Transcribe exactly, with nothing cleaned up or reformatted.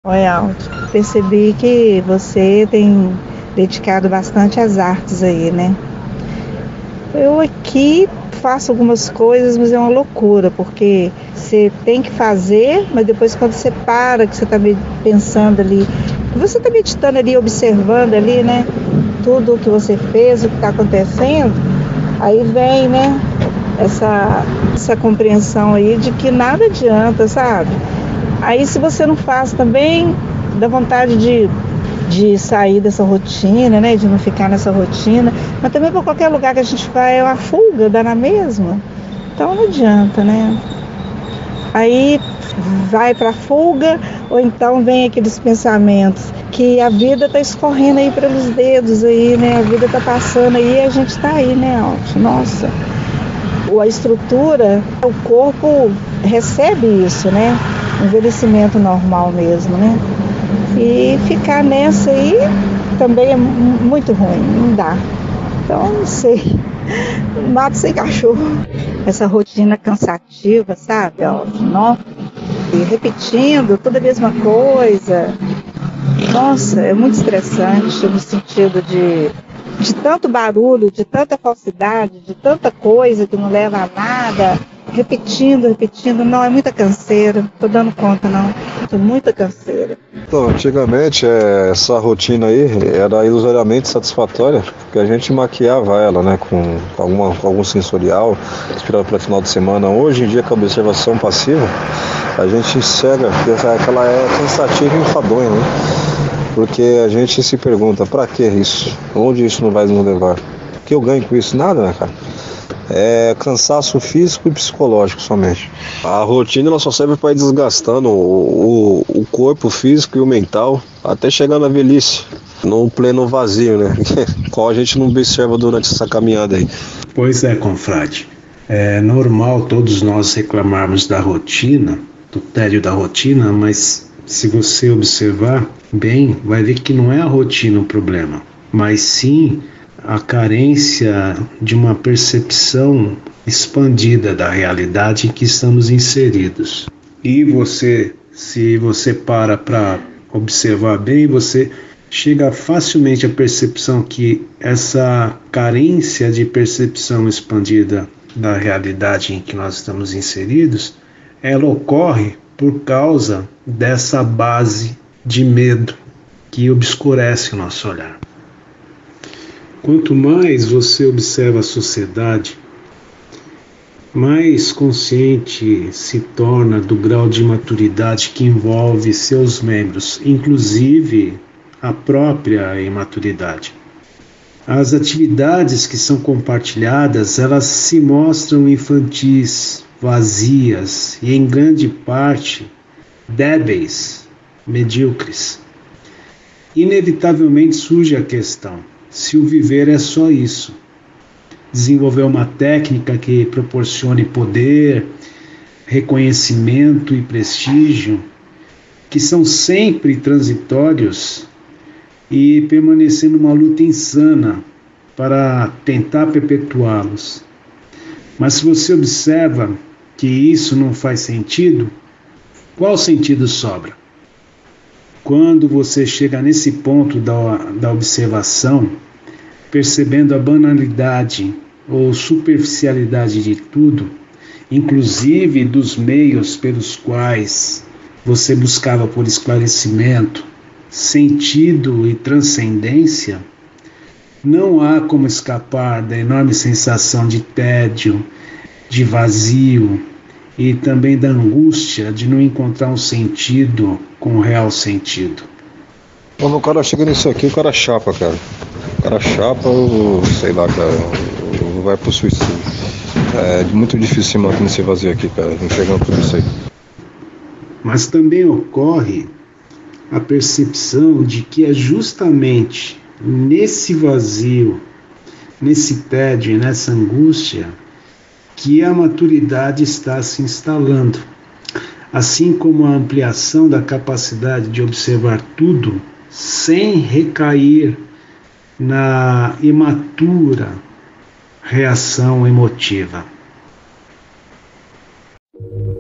Oi, Aldo. Percebi que você tem dedicado bastante às artes aí, né? Eu aqui faço algumas coisas, mas é uma loucura, porque você tem que fazer, mas depois quando você para, que você está pensando ali, que você está meditando ali, observando ali, né? Tudo o que você fez, o que está acontecendo, aí vem, né? Essa, essa compreensão aí de que nada adianta, sabe? Aí se você não faz também, dá vontade de, de sair dessa rotina, né? De não ficar nessa rotina. Mas também para qualquer lugar que a gente vai é uma fuga, dá na mesma. Então não adianta, né? Aí vai para fuga, ou então vem aqueles pensamentos que a vida está escorrendo aí pelos dedos aí, né? A vida está passando aí e a gente está aí, né, Alto? Nossa, a estrutura, o corpo recebe isso, né? Envelhecimento normal mesmo, né? E ficar nessa aí também é muito ruim, não dá. Então, não sei, mato sem cachorro. Essa rotina cansativa, sabe? Ó, não, e repetindo toda a mesma coisa. Nossa, é muito estressante no sentido de, de tanto barulho, de tanta falsidade, de tanta coisa que não leva a nada. Repetindo, repetindo, não, é muita canseira, tô dando conta não, tô muita canseira. Então, antigamente é, essa rotina aí era ilusoriamente satisfatória, porque a gente maquiava ela, né, com, alguma, com algum sensorial, inspirado para final de semana. Hoje em dia, com a observação passiva, a gente enxerga que ela é cansativa e enfadonha, né? Porque a gente se pergunta, pra que isso? Onde isso não vai nos levar? O que eu ganho com isso? Nada, né, cara? É cansaço físico e psicológico somente. A rotina ela só serve para ir desgastando o, o, o corpo físico e o mental até chegar na velhice, num pleno vazio, né? Qual a gente não observa durante essa caminhada aí. Pois é, confrade. É normal todos nós reclamarmos da rotina, do tédio da rotina, mas se você observar bem, vai ver que não é a rotina o problema, mas sim a carência de uma percepção expandida da realidade em que estamos inseridos. E você, se você para para observar bem, você chega facilmente à percepção que essa carência de percepção expandida da realidade em que nós estamos inseridos, ela ocorre por causa dessa base de medo que obscurece o nosso olhar. Quanto mais você observa a sociedade, mais consciente se torna do grau de maturidade que envolve seus membros, inclusive a própria imaturidade. As atividades que são compartilhadas, elas se mostram infantis, vazias e, em grande parte, débeis, medíocres. Inevitavelmente surge a questão: se o viver é só isso, desenvolver uma técnica que proporcione poder, reconhecimento e prestígio, que são sempre transitórios, e permanecer numa luta insana para tentar perpetuá-los. Mas se você observa que isso não faz sentido, qual sentido sobra? Quando você chega nesse ponto da, da observação, percebendo a banalidade ou superficialidade de tudo, inclusive dos meios pelos quais você buscava por esclarecimento, sentido e transcendência, não há como escapar da enorme sensação de tédio, de vazio e também da angústia de não encontrar um sentido com o real sentido. Quando o cara chega nisso aqui, o cara chapa, cara. O cara chapa, ou, sei lá, cara, ou vai pro suicídio. É muito difícil se manter nesse vazio aqui, cara, enxergando tudo isso aí. Mas também ocorre a percepção de que é justamente nesse vazio, nesse tédio e nessa angústia que a maturidade está se instalando. Assim como a ampliação da capacidade de observar tudo sem recair na imatura reação emotiva.